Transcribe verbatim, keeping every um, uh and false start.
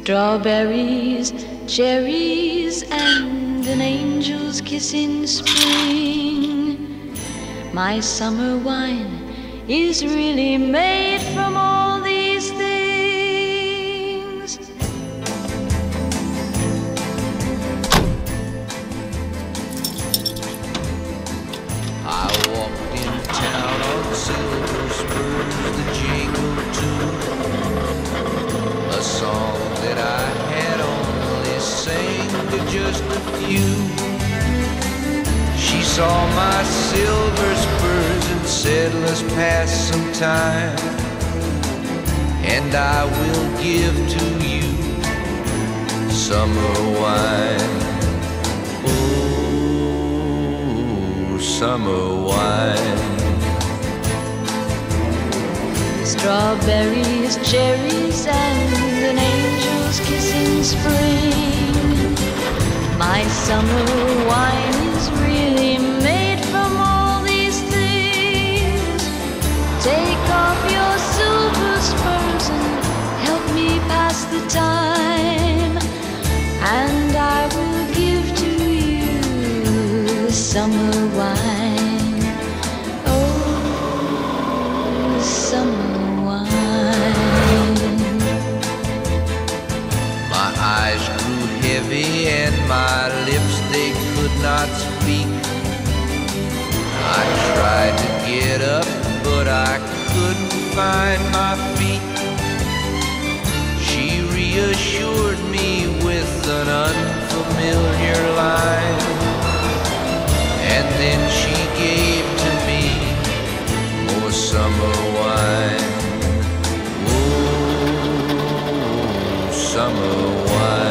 Strawberries, cherries, and an angel's kiss in spring. My summer wine is really made from all these things. I walked in town on silver spurs, the jingle tune, a song that I had only sang to just a few. She saw my silver spurs and said, let's pass some time, and I will give to you summer wine. Oh, summer wine. Strawberries, cherries, and an angel's kiss in spring. My summer wine is really made from all these things. Take off your silver spurs and help me pass the time, and I will give to you summer wine. Oh, summer wine. My eyes grew heavy and my lips, they could not speak. I tried to get up, but I couldn't find my feet. She reassured me with an unfamiliar line, and then she gave to me more summer wine. Oh, summer wine.